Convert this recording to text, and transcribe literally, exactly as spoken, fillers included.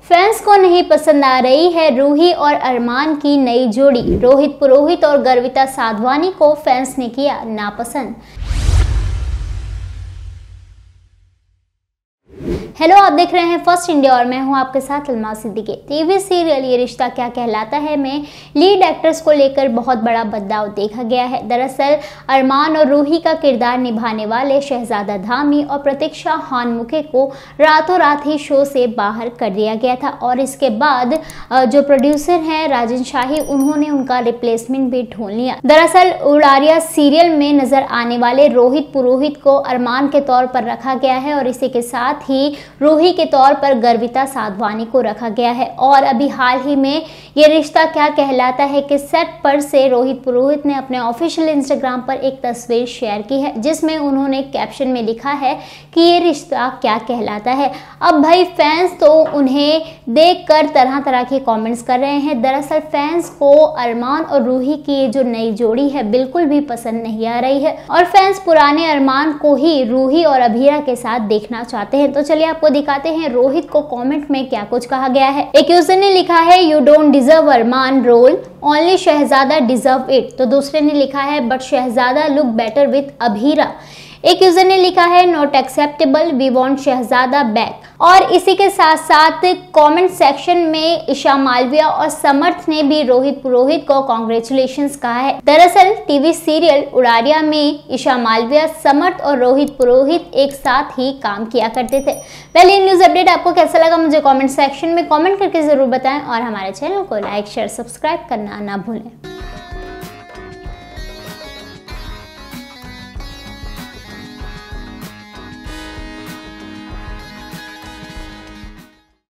Fans को नहीं पसंद आ रही है रूही और अरमान की नई जोड़ी। रोहित पुरोहित और गर्विता साधवानी को फैंस ने किया नापसंद। हेलो, आप देख रहे हैं फर्स्ट इंडिया और मैं हूं आपके साथ अलमा सिद्दीकी। टीवी सीरियल ये रिश्ता क्या कहलाता है में लीड एक्ट्रेस को लेकर बहुत बड़ा बदलाव देखा गया है। दरअसल अरमान और रूही का किरदार निभाने वाले शहजादा धामी और प्रतीक्षा हानमुखे को रातों रात ही शो से बाहर कर दिया गया था और इसके बाद जो प्रोड्यूसर हैं राजन शाही, उन्होंने उनका रिप्लेसमेंट भी ढूंढ लिया। दरअसल उड़ारिया सीरियल में नजर आने वाले रोहित पुरोहित को अरमान के तौर पर रखा गया है और इसी के साथ ही रूही के तौर पर गर्विता साधवानी को रखा गया है। और अभी हाल ही में ये रिश्ता क्या कहलाता है कि सेट पर से रोहित पुरोहित ने अपने ऑफिशियल इंस्टाग्राम पर एक तस्वीर शेयर की है जिसमें उन्होंने कैप्शन में लिखा है कि ये रिश्ता क्या कहलाता है। अब भाई फैंस तो उन्हें देखकर तरह तरह के कमेंट्स कर रहे हैं। दरअसल फैंस को अरमान और रूही की ये जो नई जोड़ी है बिल्कुल भी पसंद नहीं आ रही है और फैंस पुराने अरमान को ही रूही और अभीरा के साथ देखना चाहते हैं। तो चलिए आपको दिखाते हैं रोहित को कमेंट में क्या कुछ कहा गया है। एक यूजर ने लिखा है, you don't deserve Armaan role, only Shehzada deserve it. तो दूसरे ने लिखा है, but Shehzada look better with Abhira. एक यूजर ने लिखा है, not acceptable, we want Shehzada back. और इसी के साथ साथ कमेंट सेक्शन में ईशा मालविया और समर्थ ने भी रोहित पुरोहित को कांग्रेचुलेशंस कहा है। दरअसल टीवी सीरियल उड़ारिया में ईशा मालविया, समर्थ और रोहित पुरोहित एक साथ ही काम किया करते थे। पहले न्यूज अपडेट आपको कैसा लगा मुझे कमेंट सेक्शन में कमेंट करके जरूर बताएं और हमारे चैनल को लाइक शेयर सब्सक्राइब करना ना भूलें।